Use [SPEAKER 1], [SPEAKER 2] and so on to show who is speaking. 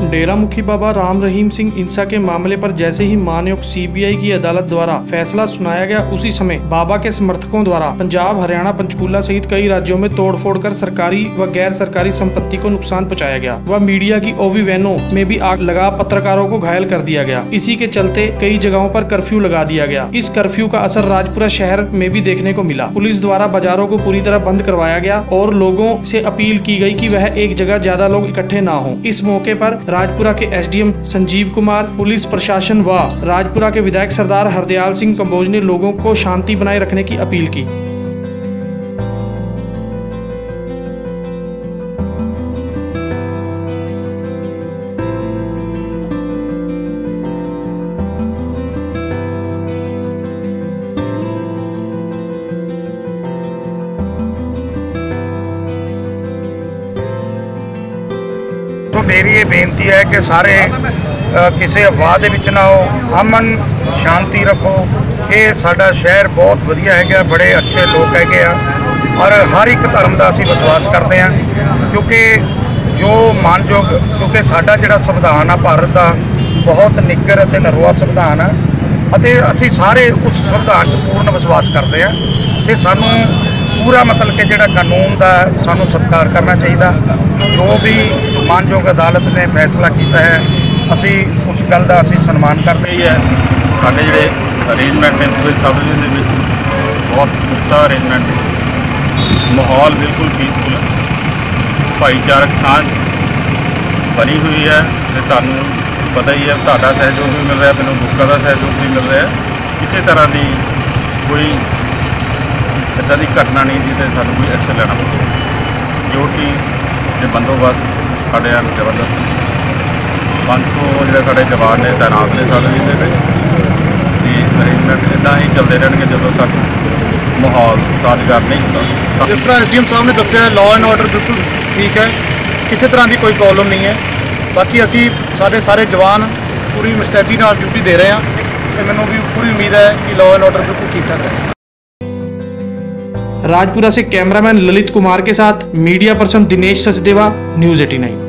[SPEAKER 1] डेरा मुखी बाबा राम रहीम सिंह इंसा के मामले पर जैसे ही मानयोग सीबीआई की अदालत द्वारा फैसला सुनाया गया, उसी समय बाबा के समर्थकों द्वारा पंजाब, हरियाणा, पंचकूला सहित कई राज्यों में तोड़फोड़ कर सरकारी व गैर सरकारी संपत्ति को नुकसान पहुंचाया गया व मीडिया की ओवी वैनों में भी आग लगा पत्रकारों को घायल कर दिया गया। इसी के चलते कई जगहों पर कर्फ्यू लगा दिया गया। इस कर्फ्यू का असर राजपुरा शहर में भी देखने को मिला। पुलिस द्वारा बाजारों को पूरी तरह बंद करवाया गया और लोगों से अपील की गई कि वह एक जगह ज्यादा लोग इकट्ठे ना हों। इस मौके पर राजपुरा के एसडीएम संजीव कुमार, पुलिस प्रशासन व राजपुरा के विधायक सरदार हरदयाल सिंह कंबोज ने लोगों को शांति बनाए रखने की अपील की।
[SPEAKER 2] तो मेरी ये बेनती है कि सारे किसी अफवाह दे विच ना हो, अमन शांति रखो। ये साडा शहर बहुत वधिया है, बड़े अच्छे लोग है और हर एक धर्म का असीं विश्वास करते हैं, क्योंकि जो मानयोग क्योंकि साडा जिहड़ा संविधान है भारत का बहुत निग्गर ते नरोआ संविधान है अते असीं सारे उस संविधान पूर्ण विश्वास करते हैं ते सानू पूरा मतलब कि जिहड़ा कानून का सानू सत्कार करना चाहिए। जो भी मानयोग अदालत ने फैसला किया है असी उस गल का असी सन्मान करते ही है।
[SPEAKER 3] साडे जिहड़े अरेंजमेंट ने पूरे सब डिवीजन दे विच बहुत पुख्ता अरेंजमेंट, माहौल बिल्कुल पीसफुल है, भाईचारक सांझ बनी हुई है। तो तुहानू पता ही है, तुहाडा सहयोग भी मिल रहा है, मैनूं लोकां दा सहयोग भी मिल रहा है। किसी तरह की कोई इदां दी घटना नहीं जिहदे सानूं कोई एक्शन लेना पवे। सिक्योरिटी के बंदोबस्त साढ़े जबरदस्त 500 जो साढ़े जवान ने तैनात ने साढ़े जिले अरेंजमेंट इदा ही चलते रहेंगे जदों तक माहौल साजगार नहीं होता।
[SPEAKER 4] जिस तरह एसडीएम साहब ने दस्सिया, लॉ एंड ऑर्डर बिल्कुल ठीक है, किसी तरह की कोई प्रॉब्लम नहीं है। बाकी असी सारे जवान पूरी मुस्तैदी नाल ड्यूटी दे रहे हैं तो मैनूं भी पूरी उम्मीद है कि लॉ एंड ऑर्डर बिल्कुल ठीक ठाक है।
[SPEAKER 1] राजपुरा से कैमरामैन ललित कुमार के साथ media person Dinesh Sachdeva, news 89।